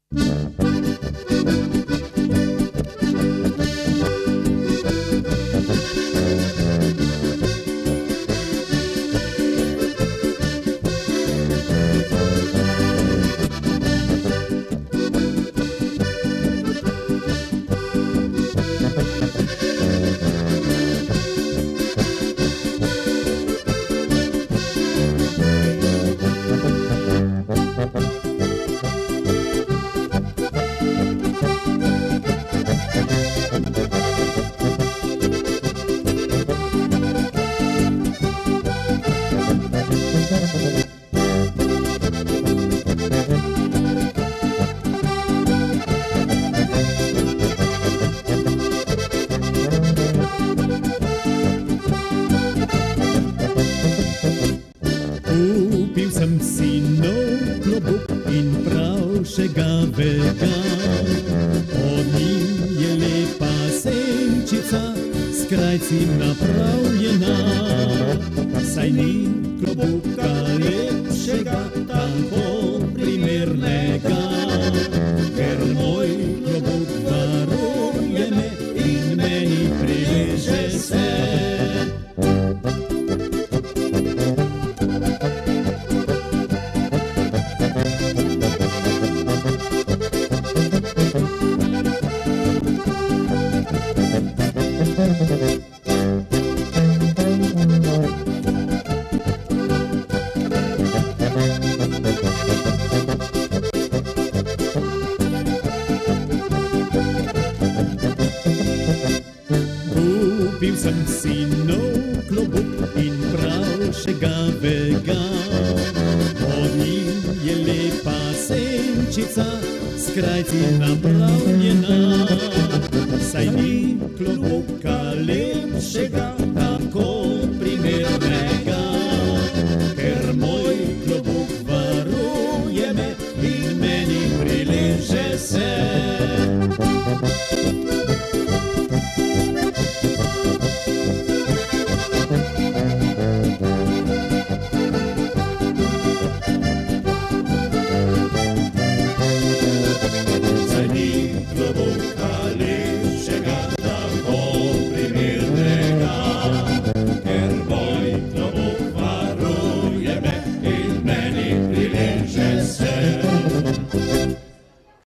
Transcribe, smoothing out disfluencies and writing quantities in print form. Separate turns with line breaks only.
Kupil sem si nov klobuk in prav še ga vegan. Od njim je lepa senčica, s krajci napravljena. Saj ni klobuka lepšega, tako primernega. Ker moj klobuk varuje me in meni prileže se. Kupil sem si nov klobuk in prav še ga vegan. Od njim je lepa senčica, s krajci napravljena. Saj ni klobuka lepšega,